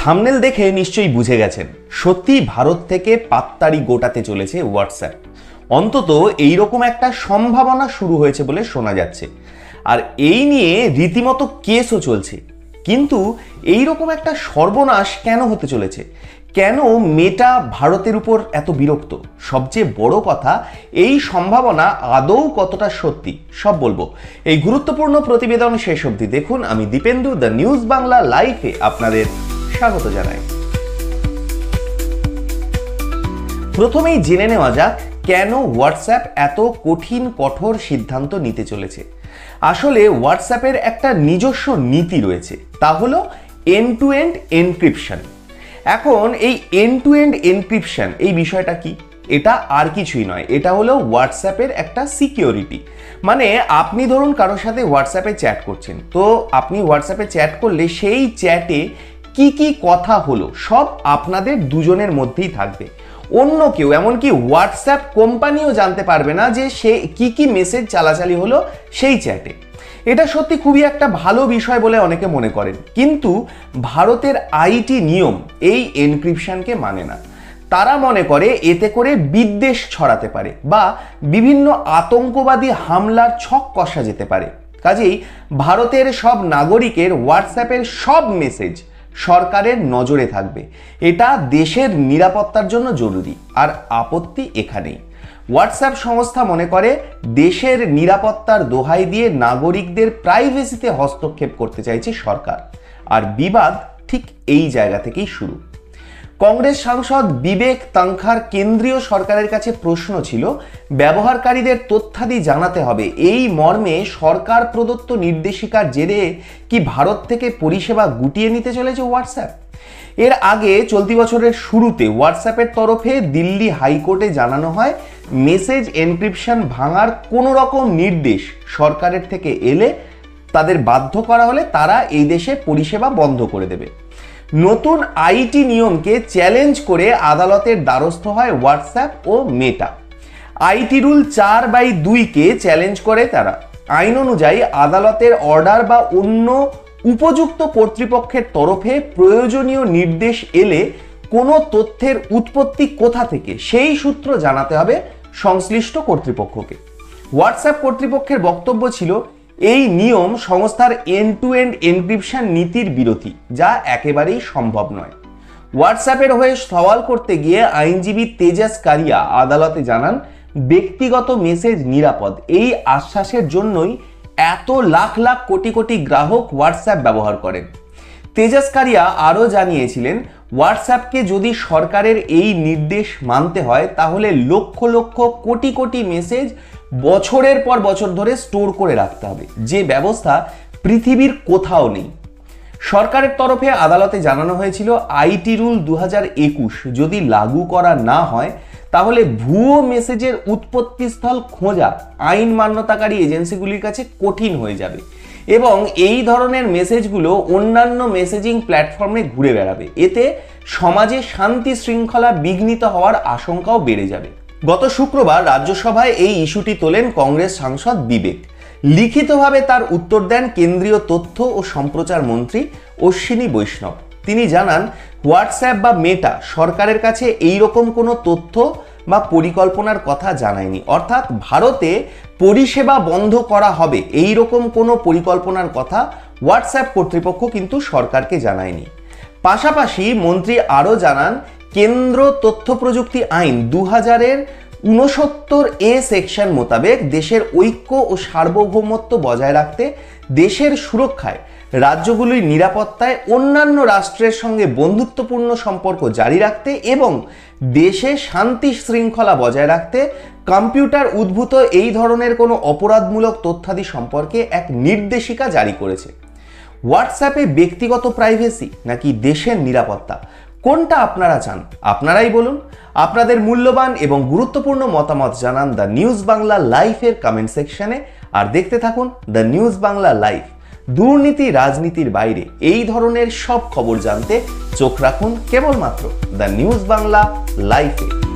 Thumbnail দেখে নিশ্চয়ই বুঝে গেছেন, সত্যি ভারত থেকে পাত্তারি গোটাতে চলেছে হোয়াটসঅ্যাপ। অন্তত এইরকম একটা সম্ভাবনা শুরু হয়েছে বলে শোনা যাচ্ছে, আর এই নিয়ে রীতিমতো কেসও চলছে। কিন্তু এইরকম একটা সর্বনাশ কেন হতে চলেছে? কেন মেটা ভারতের উপর এত বিরক্ত? সবচেয়ে বড় কথা, এই সম্ভাবনা আদৌ কতটা সত্যি, সব বলবো এই গুরুত্বপূর্ণ প্রতিবেদন শেষ অবধি দেখুন। আমি দীপেন্দু, দ্য নিউজ বাংলা লাইভে আপনাদের স্বাগত জানাই। প্রথমেই জেনে নেওয়া যাক কেন হোয়াটসঅ্যাপ এত কঠোর সিদ্ধান্ত নিতে চলেছে। আসলে হোয়াটসঅ্যাপের একটা নিজস্ব নীতি রয়েছে, তা হলো এন্ড টু এন্ড এনক্রিপশন। এখন এই এন্ড টু এন্ড এনক্রিপশন এই বিষয়টা কি? এটা আর কিছুই নয়, এটা হলো হোয়াটসঅ্যাপের একটা সিকিউরিটি। মানে আপনি ধরুন কারোর সাথে হোয়াটসঅ্যাপে চ্যাট করছেন, তো আপনি হোয়াটসঅ্যাপে চ্যাট করলে সেই চ্যাটে কি কি কথা হলো সব আপনাদের দুজনের মধ্যেই থাকবে। অন্য কেউ, এমনকি হোয়াটসঅ্যাপ কোম্পানিও জানতে পারবে না যে সে কি কি মেসেজ চালাচালি হলো সেই চ্যাটে। এটা সত্যি খুবই একটা ভালো বিষয় বলে অনেকে মনে করেন, কিন্তু ভারতের আইটি নিয়ম এই এনক্রিপশনকে মানে না। তারা মনে করে এতে করে বিদ্বেষ ছড়াতে পারে বা বিভিন্ন আতঙ্কবাদী হামলার ছক কষা যেতে পারে। কাজেই ভারতের সব নাগরিকের হোয়াটসঅ্যাপের সব মেসেজ সরকারের নজরে থাকবে। এটা দেশের নিরাপত্তার জন্য জরুরি। আর আপত্তি এখানেই, হোয়াটসঅ্যাপ সংস্থা মনে করে দেশের নিরাপত্তার দোহাই দিয়ে নাগরিকদের প্রাইভেসিতে হস্তক্ষেপ করতে চাইছে সরকার। আর বিবাদ ঠিক এই জায়গা থেকেই শুরু। কংগ্রেস সাংসদ বিবেক তানখার কেন্দ্রীয় সরকারের কাছে প্রশ্ন ছিল, ব্যবহারকারীদের তথ্যাদি জানাতে হবে, এই মর্মে সরকার প্রদত্ত নির্দেশিকার জেরে কি ভারত থেকে পরিষেবা গুটিয়ে নিতে চলেছে হোয়াটসঅ্যাপ? এর আগে চলতি বছরের শুরুতে হোয়াটসঅ্যাপের তরফে দিল্লি হাইকোর্টে জানানো হয়, মেসেজ এনক্রিপশন ভাঙার কোনো রকম নির্দেশ সরকারের থেকে এলে তাদের বাধ্য করা হলে তারা এই দেশে পরিষেবা বন্ধ করে দেবে। নতুন আইটি নিয়মকে চ্যালেঞ্জ করে আদালতের দ্বারস্থ হয় হোয়াটসঅ্যাপ ও মেটা। আইটি রুল 4/2-কে চ্যালেঞ্জ করে তারা। আইন অনুযায়ী আদালতের অর্ডার বা অন্য উপযুক্ত কর্তৃপক্ষের তরফে প্রয়োজনীয় নির্দেশ এলে কোনো তথ্যের উৎপত্তি কোথা থেকে সেই সূত্র জানাতে হবে সংশ্লিষ্ট কর্তৃপক্ষকে। হোয়াটসঅ্যাপ কর্তৃপক্ষের বক্তব্য ছিল, এই নিয়ম সংস্থার এন্ড টু এন্ড এনক্রিপশন নীতির বিরোধী, যা একেবারেই সম্ভব নয়। হোয়াটসঅ্যাপের হয়ে সওয়াল করতে গিয়ে আইনজীবী তেজাস কারিয়া আদালতে জানান, ব্যক্তিগত মেসেজ নিরাপদ, এই আশ্বাসের জন্যই এত লাখ লাখ কোটি কোটি গ্রাহক হোয়াটসঅ্যাপ ব্যবহার করেন। তেজাস কারিয়া আরও জানিয়েছিলেন, হোয়াটসঅ্যাপকে যদি সরকারের এই নির্দেশ মানতে হয় তাহলে লক্ষ লক্ষ কোটি কোটি মেসেজ বছরের পর বছর ধরে স্টোর করে রাখতে হবে, যে ব্যবস্থা পৃথিবীর কোথাও নেই। সরকারের তরফে আদালতে জানানো হয়েছিল, আইটি রুল 2021 যদি লাগু করা না হয় তাহলে ভুয়ো মেসেজের উৎপত্তিস্থল খোঁজা আইন মান্যতাকারী এজেন্সিগুলির কাছে কঠিন হয়ে যাবে এবং এই ধরনের মেসেজগুলো অন্যান্য মেসেজিং প্ল্যাটফর্মে ঘুরে বেড়াবে। এতে সমাজে শান্তি শৃঙ্খলা বিঘ্নিত হওয়ার আশঙ্কাও বেড়ে যাবে। গত শুক্রবার রাজ্যসভায় এই ইস্যুটি তোলেন কংগ্রেস সাংসদ বিবেক। লিখিতভাবে তার উত্তর দেন কেন্দ্রীয় তথ্য ও সম্প্রচার মন্ত্রী অশ্বিনী বৈষ্ণব। তিনি জানান, হোয়াটসঅ্যাপ বা মেটা সরকারের কাছে এই রকম কোনো তথ্য বা পরিকল্পনার কথা জানায়নি। অর্থাৎ ভারতে পরিষেবা বন্ধ করা হবে এই রকম কোনো পরিকল্পনার কথা হোয়াটসঅ্যাপ কর্তৃপক্ষ কিন্তু সরকারকে জানায়নি। পাশাপাশি মন্ত্রী আরও জানান, কেন্দ্র তথ্য প্রযুক্তি আইন 2069A সেকশন মোতাবেক দেশের ঐক্য ও সার্বভৌমত্ব বজায় রাখতে, দেশের সুরক্ষায়, রাজ্যগুলির নিরাপত্তায়, অন্যান্য রাষ্ট্রের সঙ্গে বন্ধুত্বপূর্ণ সম্পর্ক জারি রাখতে এবং দেশে শান্তি শৃঙ্খলা বজায় রাখতে কম্পিউটার উদ্ভূত এই ধরনের কোনো অপরাধমূলক তথ্যাদি সম্পর্কে এক নির্দেশিকা জারি করেছে। হোয়াটসঅ্যাপে ব্যক্তিগত প্রাইভেসি নাকি দেশের নিরাপত্তা, কোনটা আপনারা চান? আপনারাই বলুন। আপনাদের মূল্যবান এবং গুরুত্বপূর্ণ মতামত জানান দ্য নিউজ বাংলা লাইভের কমেন্ট সেকশনে। আর দেখতে থাকুন দ্য নিউজ বাংলা লাইভ। দুর্নীতি রাজনীতির বাইরে এই ধরনের সব খবর জানতে চোখ রাখুন কেবলমাত্র দ্য নিউজ বাংলা লাইভে।